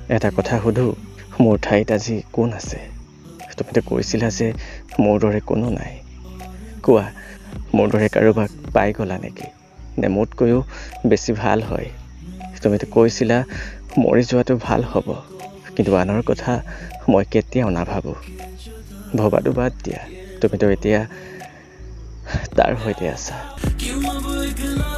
এটা কথা সুধো, মোৰ ঠাইত আজি কোন আছে? তুমিতো কৈছিলা যে মোৰ দৰে কোনো নাই। কোৱা, মোৰ দৰে কাৰোবাক পাই গ'লা নেকি? নে মোতকৈও বেছি ভাল হয়? তুমিতো কৈছিলা মৰি যোৱাটো ভাল হ'ব, কিন্তু আনৰ কথা মই কেতিয়াও নাভাবোঁ। ভবাটো বাদ দিয়া, তুমিতো এতিয়া তাৰ সৈতে আছা।